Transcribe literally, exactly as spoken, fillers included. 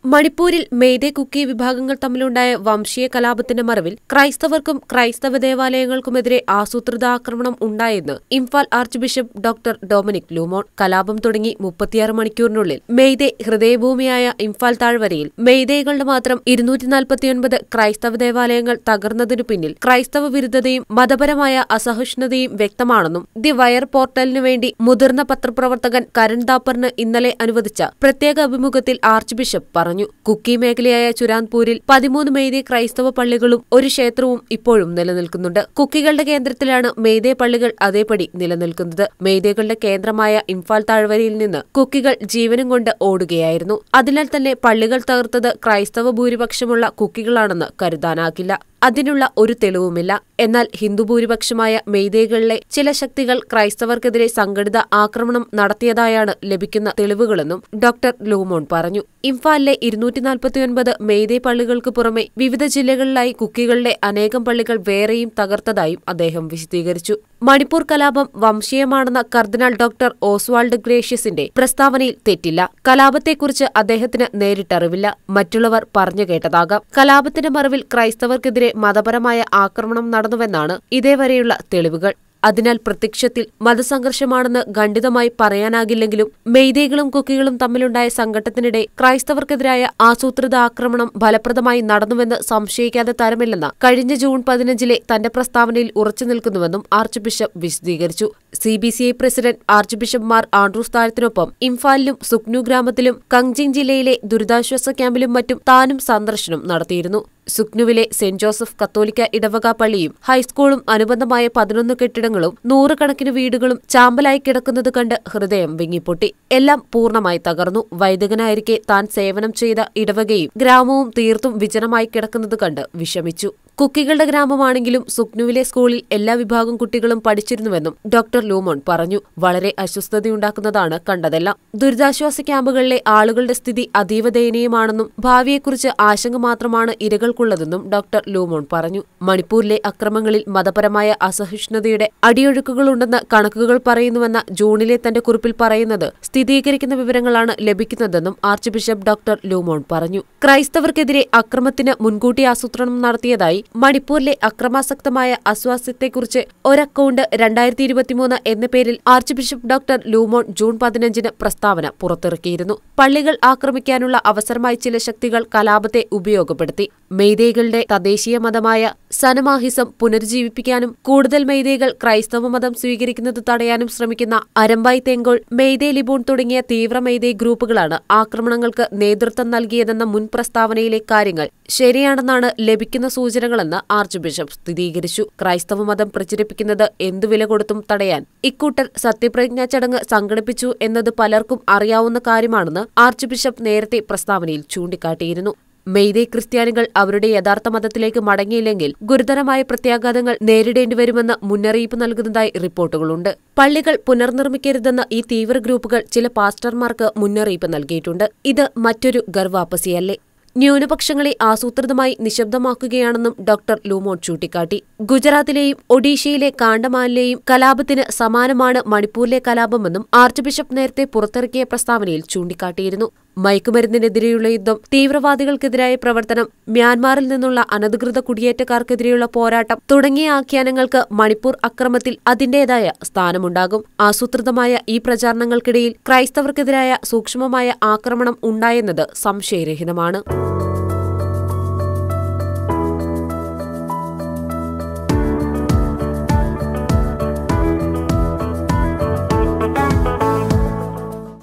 മണിപ്പൂരിൽ മെയ്തേ കുക്കി വിഭാഗങ്ങൾ തമ്മിലുണ്ടായ വംശീയ കലാപത്തിന്റെ മറവിൽ ക്രൈസ്തവർക്കും ക്രൈസ്തവ ദേവാലയങ്ങൾക്കുമെതിരെ ആസൂത്രിത ആക്രമണം ഉണ്ടായെന്ന് Imphal archbishop doctor Dominic Lumon. കലാപം തുടങ്ങി മുപ്പത്തിയാറ് മണിക്കൂറിനുള്ളിൽ മെയ്തേ ഹൃദയഭൂമിയായ ഇംഫാൽ താഴ്വരയിൽ മെയ്തേകളുടെ മാത്രം ഇരുന്നൂറ്റി നാൽപ്പത്തിയൊൻപത് ക്രൈസ്തവ ദേവാലയങ്ങൾ തകർന്നതിനു പിന്നിൽ ക്രൈസ്തവ വിരുദ്ധതയും മതപരമായ അസഹിഷ്ണുതയും വ്യക്തമാണെന്നും ദി വയർ പോർട്ടലിനു വേണ്ടി മുതിർന്ന പത്രപ്രവർത്തകൻ കരൺ താപ്പറിന് ഇന്നലെ അനുവദിച്ച പ്രത്യേക അഭിമുഖത്തിൽ ആർച്ച് ബിഷപ്പ് പറഞ്ഞു. കുക്കി മേഖലയായ ചുരാൻപൂരിൽ പതിമൂന്ന് മെയ്തേ ക്രൈസ്തവ പള്ളികളും ഒരു ക്ഷേത്രവും ഇപ്പോഴും നിലനിൽക്കുന്നുണ്ട്. കുക്കികളുടെ കേന്ദ്രത്തിലാണ് മെയ്തേ പള്ളികൾ അതേപടി നിലനിൽക്കുന്നത്. മെയ്തേകളുടെ കേന്ദ്രമായ ഇംഫാൽ താഴ്വരയിൽ നിന്ന് കുക്കികൾ ജീവനും കൊണ്ട് ഓടുകയായിരുന്നു. അതിനാൽ തന്നെ പള്ളികൾ തകർത്തത് ക്രൈസ്തവ ഭൂരിപക്ഷമുള്ള കുക്കികളാണെന്ന് കരുതാനാകില്ല. അതിനുള്ള ഒരു തെളിവുമില്ല. എന്നാൽ ഹിന്ദു ഭൂരിപക്ഷമായ മെയ്തേകളിലെ ചില ശക്തികൾ ക്രൈസ്തവർക്കെതിരെ സംഘടിത ആക്രമണം നടത്തിയതായാണ് ലഭിക്കുന്ന തെളിവുകളെന്നും ഡോക്ടർ ലൂമോൺ പറഞ്ഞു. ഇംഫാലിലെ ഇരുന്നൂറ്റി നാൽപ്പത്തിയൊൻപത് മെയ്തേ പള്ളികൾക്ക് പുറമെ വിവിധ ജില്ലകളിലായി കുക്കികളുടെ അനേകം പള്ളികൾ വേറെയും തകർത്തതായും അദ്ദേഹം വിശദീകരിച്ചു. മണിപ്പൂർ കലാപം വംശീയമാണെന്ന കർദിനാൾ ഡോക്ടർ ഓസ്വാൾഡ് ഗ്രേഷ്യസിന്റെ പ്രസ്താവനയിൽ തെറ്റില്ല. കലാപത്തെക്കുറിച്ച് അദ്ദേഹത്തിന് നേരിട്ടറിവില്ല. മറ്റുള്ളവർ പറഞ്ഞു കേട്ടതാകാം. കലാപത്തിന്റെ മറവിൽ ക്രൈസ്തവർക്കെതിരെ മതപരമായ ആക്രമണം നടന്നുവെന്നാണ് ഇതേവരെയുള്ള തെളിവുകൾ. അതിനാൽ പ്രത്യക്ഷത്തിൽ മതസംഘർഷമാണെന്ന് ഖണ്ഡിതമായി പറയാനാകില്ലെങ്കിലും മെയ്തേകളും കുക്കികളും തമ്മിലുണ്ടായ സംഘട്ടത്തിനിടെ ക്രൈസ്തവർക്കെതിരായ ആസൂത്രിത ആക്രമണം ഫലപ്രദമായി നടന്നുവെന്ന് സംശയിക്കാതെ തരമില്ലെന്ന കഴിഞ്ഞ ജൂൺ പതിനഞ്ചിലെ തന്റെ പ്രസ്താവനയിൽ ഉറച്ചു നിൽക്കുന്നുവെന്നും ആർച്ച് ബിഷപ്പ് വിശദീകരിച്ചു. C B C I president archbishop Mar Andrews താഴത്തിനൊപ്പം ഇംഫാലിലും സുക്നു ഗ്രാമത്തിലും കങ്ജിങ് ജില്ലയിലെ ദുരിതാശ്വാസ ക്യാമ്പിലും മറ്റും താനും സന്ദർശനം നടത്തിയിരുന്നു. സുക്നുവിലെ സെന്റ് ജോസഫ് കത്തോലിക്ക ഇടവക പള്ളിയും ഹൈസ്കൂളും അനുബന്ധമായ പതിനൊന്ന് കെട്ടിടങ്ങളും നൂറുകണക്കിന് വീടുകളും ചാമ്പലായി കിടക്കുന്നത് കണ്ട് ഹൃദയം വിങ്ങിപ്പൊട്ടി. എല്ലാം പൂർണ്ണമായി തകർന്നു. വൈദികനായിരിക്കെ താൻ സേവനം ചെയ്ത ഇടവകയും ഗ്രാമവും തീർത്തും വിജനമായി കിടക്കുന്നത് കണ്ട് വിഷമിച്ചു. കുക്കികളുടെ ഗ്രാമമാണെങ്കിലും സുക്നുവിലെ സ്കൂളിൽ എല്ലാ വിഭാഗം കുട്ടികളും പഠിച്ചിരുന്നുവെന്നും ഡോക്ടർ ലൂമോൺ പറഞ്ഞു. വളരെ അസ്വസ്ഥതയുണ്ടാക്കുന്നതാണ് കണ്ടതെല്ലാം. ദുരിതാശ്വാസ ക്യാമ്പുകളിലെ ആളുകളുടെ സ്ഥിതി അതീവ ദയനീയമാണെന്നും ഭാവിയെക്കുറിച്ച് ആശങ്ക മാത്രമാണ് ഇരകൾക്കുള്ളതെന്നും ഡോക്ടർ ലൂമോൺ പറഞ്ഞു. മണിപ്പൂരിലെ അക്രമങ്ങളിൽ മതപരമായ അസഹിഷ്ണുതയുടെ അടിയൊഴുക്കുകളുണ്ടെന്ന് കണക്കുകൾ പറയുന്നുവെന്ന ജൂണിലെ തന്റെ കുറിപ്പിൽ പറയുന്നത് സ്ഥിരീകരിക്കുന്ന വിവരങ്ങളാണ് ലഭിക്കുന്നതെന്നും ആർച്ച് ബിഷപ്പ് ഡോക്ടർ ലൂമോൺ പറഞ്ഞു. ക്രൈസ്തവർക്കെതിരെ അക്രമത്തിന് മുൻകൂട്ടി ആസൂത്രണം നടത്തിയതായി മണിപ്പൂരിലെ അക്രമാസക്തമായ അസ്വാസ്ഥ്യത്തെക്കുറിച്ച് ഒരക്കൗണ്ട് രണ്ടായിരത്തി ഇരുപത്തിമൂന്ന് എന്ന പേരിൽ archbishop doctor Lumon June പതിനഞ്ചിന് പ്രസ്താവന പുറത്തിറക്കിയിരുന്നു. പള്ളികൾ ആക്രമിക്കാനുള്ള അവസരമായി ചില ശക്തികൾ കലാപത്തെ ഉപയോഗപ്പെടുത്തി. മെയ്തേകളുടെ തദ്ദേശീയ മതമായ സനമാഹിസം പുനരുജ്ജീവിപ്പിക്കാനും കൂടുതൽ മെയ്തേകൾ ക്രൈസ്തവ മതം സ്വീകരിക്കുന്നത് തടയാനും ശ്രമിക്കുന്ന അരമ്പായ് തെങ്കോൾ, മെയ്തേ ലിബൂൺ തുടങ്ങിയ തീവ്ര മെയ്തേ ഗ്രൂപ്പുകളാണ് ആക്രമണങ്ങൾക്ക് നേതൃത്വം നൽകിയതെന്ന മുൻ പ്രസ്താവനയിലെ കാര്യങ്ങൾ ശരിയാണെന്നാണ് ലഭിക്കുന്ന സൂചനകളെന്ന് ആർച്ച് ബിഷപ്പ് സ്ഥിരീകരിച്ചു. ക്രൈസ്തവ മതം പ്രചരിപ്പിക്കുന്നത് എന്തു വില കൊടുത്തും തടയാൻ ഇക്കൂട്ടർ സത്യപ്രതിജ്ഞാ ചടങ്ങ് സംഘടിപ്പിച്ചു എന്നത് പലർക്കും അറിയാവുന്ന കാര്യമാണെന്ന് ആർച്ച് ബിഷപ്പ് നേരത്തെ പ്രസ്താവനയിൽ ചൂണ്ടിക്കാട്ടിയിരുന്നു. മെയ്തേ ക്രിസ്ത്യാനികൾ അവരുടെ യഥാർത്ഥ മതത്തിലേക്ക് മടങ്ങിയില്ലെങ്കിൽ ഗുരുതരമായ പ്രത്യാഘാതങ്ങൾ നേരിടേണ്ടിവരുമെന്ന് മുന്നറിയിപ്പ് നൽകുന്നതായി റിപ്പോർട്ടുകളുണ്ട്. പള്ളികൾ പുനർനിർമ്മിക്കരുതെന്ന് ഈ തീവ്ര ഗ്രൂപ്പുകൾ ചില പാസ്റ്റർമാർക്ക് മുന്നറിയിപ്പ് നൽകിയിട്ടുണ്ട്. ഇത് മറ്റൊരു ഗർവാപ്പസിയല്ലേ? ന്യൂനപക്ഷങ്ങളെ ആസൂത്രിതമായി നിശബ്ദമാക്കുകയാണെന്നും ഡോക്ടർ ലൂമോൺ ചൂണ്ടിക്കാട്ടി. ഗുജറാത്തിലെയും ഒഡീഷയിലെ കാണ്ടമാലിലെയും കലാപത്തിന് സമാനമാണ് മണിപ്പൂരിലെ കലാപമെന്നും ആർച്ച് ബിഷപ്പ് നേരത്തെ പുറത്തിറക്കിയ പ്രസ്താവനയിൽ ചൂണ്ടിക്കാട്ടിയിരുന്നു. മയക്കുമരുന്നിനെതിരെയുള്ള യുദ്ധം, തീവ്രവാദികൾക്കെതിരായ പ്രവർത്തനം, മ്യാൻമാറിൽ നിന്നുള്ള അനധികൃത കുടിയേറ്റക്കാർക്കെതിരെയുള്ള പോരാട്ടം തുടങ്ങിയ ആഖ്യാനങ്ങൾക്ക് മണിപ്പൂർ അക്രമത്തിൽ അതിന്റേതായ സ്ഥാനമുണ്ടാകും. ആസൂത്രിതമായ ഈ പ്രചാരണങ്ങൾക്കിടയിൽ ക്രൈസ്തവർക്കെതിരായ സൂക്ഷ്മമായ ആക്രമണം ഉണ്ടായെന്നത് സംശയരഹിതമാണ്.